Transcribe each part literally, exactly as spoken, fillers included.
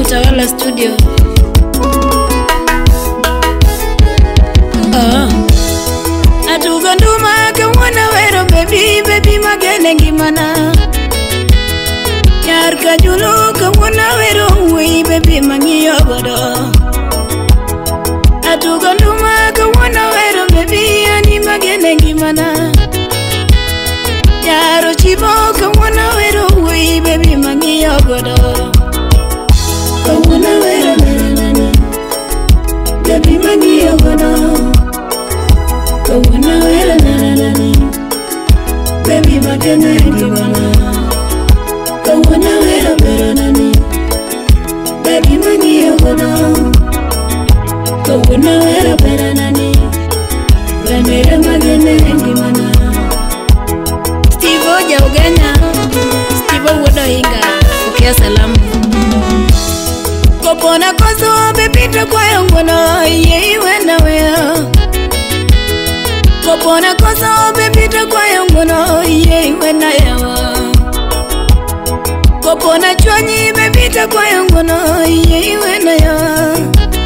Utawala Studio. Oh. Atuga nduma kawana wero baby baby magene gimana. Yar kajulu kawana wero we baby mangiyo godo. Atuga nduma kawana wero baby ani magene gimana. Yaro chibo kawana wero we baby mangiyo godo. Kawana wero nani baby mangiyo godo. Kawana wero nani baby magene gimana. Kawana wero wero nani baby mangiyo godo. Kawana wero wero nani baby magene gimana. Steve Oja Ugenya, Steve Wodo Inga, ukia salamu. Kopona koso bebita kwa yongono, yei wenda wea. Kopona koso bebita kwa yongono, yei wenda yawa. Kopona chwanyi bebita kwa yongono, yei wenda yawa.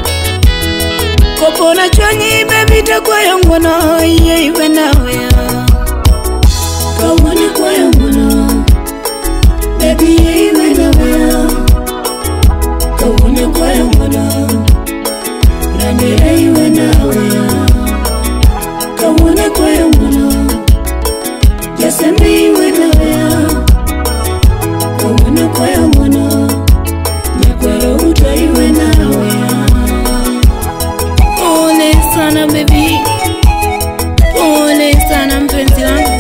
Kopona chwanyi bebita kwa yongono, yei wenda wea. Kawana kwa yongono, baby yei wenda wea. Kawana kwa yongono, randere yei wenda wea. Kawana kwa yongono, yasembe yei wenda wea. Kawana kwa yongono, nyakwaro uta yei wenda wea. Pole sana baby, pole sana mpenzi wangu.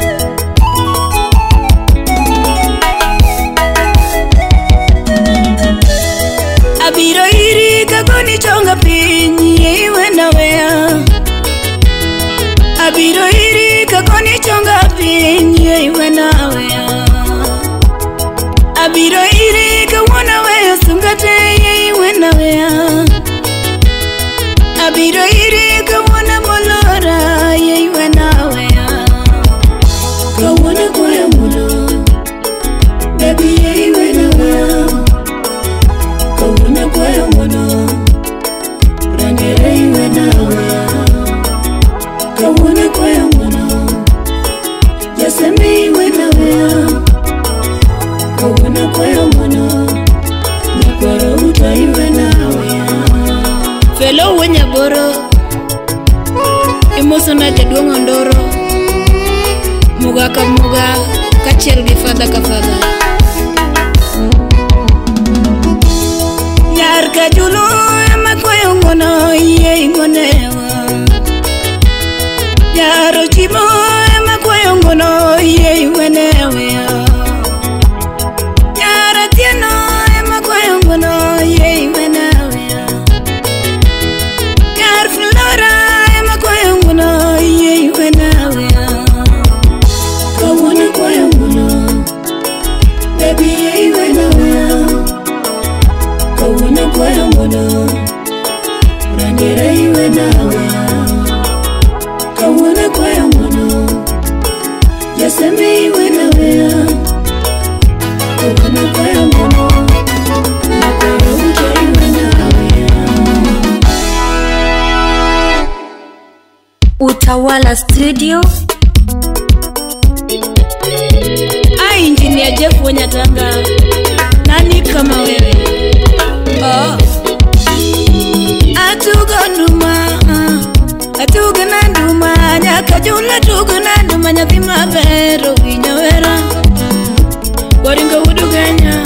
Abiro iri kakoni chonga pinyi yei wenda wea. Abiro iri kakoni chonga pinyi yei wenda wea. Abiro iri kawana wea sungate yei wenda wea. Abiro iri kawana molora yei wenda wea. Kawana kwa yongono, baby yei wenda wea. Kawana kwa yongono, randere yei wenda wea. Kawana kwa yongono, yasembe yei wenda wea. Kawana kwa yongono, nyakwaro uta yei wenda wea. Felo wenya boro, imosona jaduong' ondoro. Muga ka muga, kachiel gi fadha ka fadha. Yar kajulu ema kwa yongono, yei ngonewa. Yaro chibo ema kwa yongono, yei wenewa. Yara tieno ema kwa yongono, yei wenewa. Yar flora ema kwa yongono, yei wenewa. Kawana kwa yongono, baby yei wenewa. Kawana kwa yongono, randere yei wenda wea. Kawana kwa yongono, yasembe yei wenda wea. Kawana kwa yongono, nyakwaro uta yei wenda wea. Utawala Studio. Ah, Engineer Jeff Wanyatanga, nani kama wewe? Oh. Atuga nduma, atuga na nduma, nyaka jula tuga na nduma, nyathi mabero winyo wera. Waringa wudu Kenya,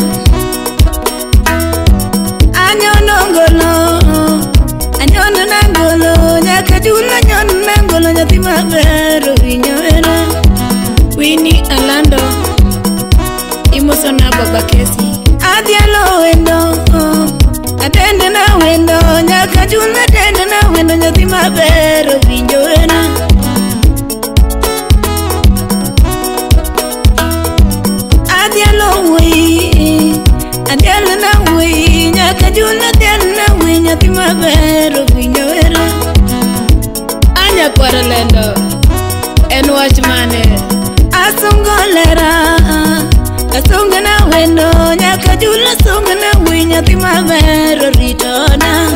anyono ngolo, anyono nangolo, nyaka jula nyono nangolo, nyathi mabero winyo wera. Winnie Alando, imosona baba kesi. Adialo wendo, atende na wendo, nyaka jula atende na wendo, nyathi mabero winjo wera. Adialo wei, adialo na wei, nyaka jula atende na wei, nyathi mabero winjo wera. Anya kwara lendo, en wach mane. Asungolera, Asunga na wendo nyaka jula sunga na winya tima vero ritona.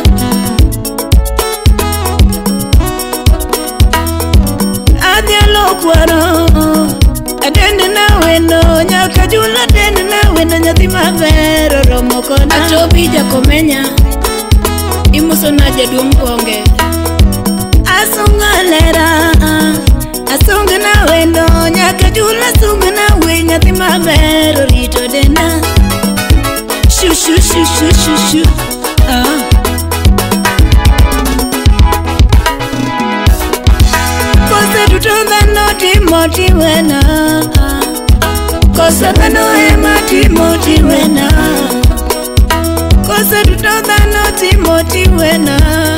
Adialo kwaro adende na wendo nyaka jula dende na wendo nyatima vero romokona. Atobi jakomenya imuso na jaduong ponge. Asunga lera asunga na wendo nyaka jula sunga na winya tima vero rito dena. Shu shu shu shu shu shu ah. Kosa tutonda no timoti wena. Kosa tano ema timoti wena. Kosa tutonda no timoti wena.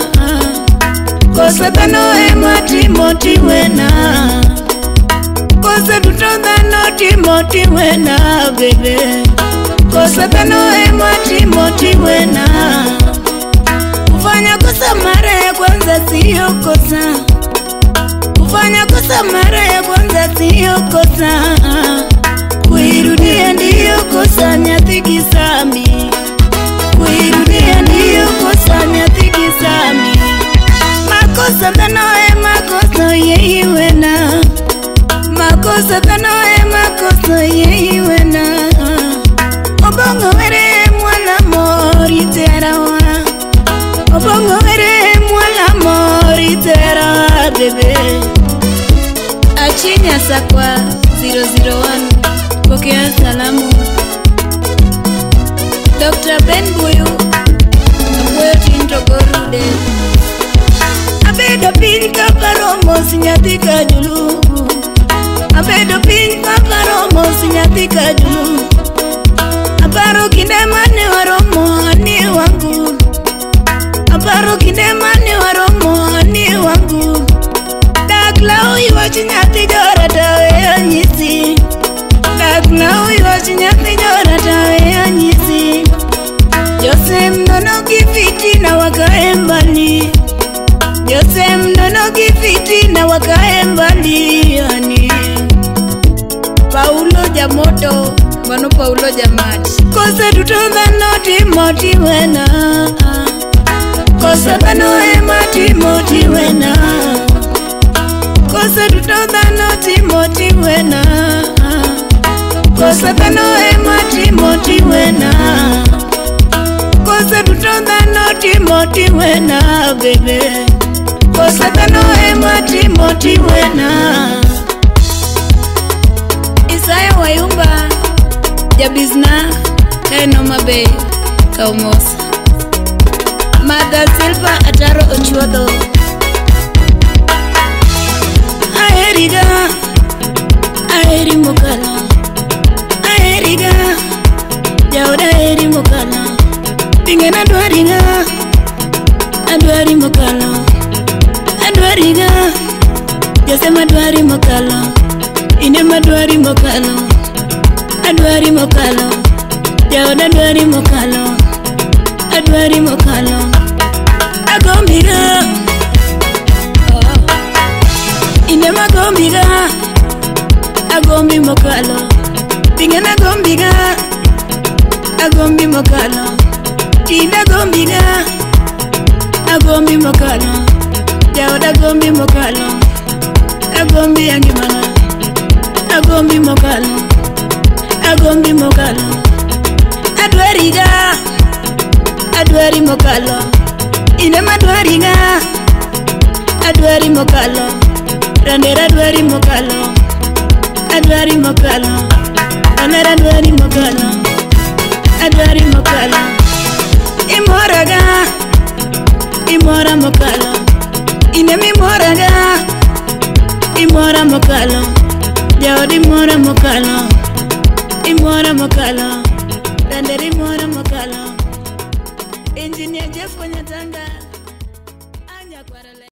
Kosa tano ema timoti wena. Kosa tutonda no timoti wena bebe. Kosa tano ema timoti wena. Kufanya kosa mara ya kwanza siyo kosa. Kufanya kosa mara ya kwanza siyo kosa. Kuirudia ndiyo kosa nyathi kisami. Kuirudia ndiyo kosa nyathi kisami. Makosa tano e makosa yehi wena. Makosa tano e makosa yehi wena. Obongo were mwana mori terawa. Obongo were mwana mori terawa bebe. Achinya sakwa zero zero one pokea salamu. Doctor Ben Buyu Buyu tinto gorude. Abedo pin kaparomo sinyati kajulu. Abedo pin kaparomo sinyati kajulu. Aparo kinde mane waromo ani wangu. Aparo kinde mane waromo ani wangu. Daklau iwachi nyati jora tawe anyisi. Daklau iwachi nyati jora tawe anyisi. Josem nono kifiti na wakae mbali. Josem nono kifiti na wakae mbali yani. Paulo Jamoto Mano Paulo Jamati. Kosa tutonda no timoti wena. Kosa tano ema timoti wena. Kosa tutonda no timoti wena. Kosa tano ema timoti wena. Kosa tutonda no timoti wena bebe. Kosa tano ema timoti wena. Isaya Wayumba Jabizna Kaino Mabe Kaumosa. Mada Silva Ataro Ochuodo. Aeriga Aeri Mokala. Aeriga Jauda Aeri Mokala. Pingena Dwariga Adwari Mokala. Adwariga Josema Dwari Mokala. Ine madwari mokalo. Adwari mokalo. Jauda dwari mokalo. Adwari mokalo. Agombiga oh. Ine magombiga. Agombi mokalo. Pingena agombiga. Agombi mokalo. Ine agombiga. Agombi mokalo. Jauda agombi mokalo. Agombi angimana. Agombi mokalo. Agombi mokalo. Adwariga. Adwari mokalo. Ine madwariga. Adwari mokalo. Randera adwari mokalo. Adwari mokalo. Randera adwari mokalo. Adwari mokalo. Imoraga. Imora mokalo. Ine mimoraga. Imora mokalo. Jaodi mora mokalo. Imora mokalo. Randera imora mokalo. Engineer Jeff Wanyatanga.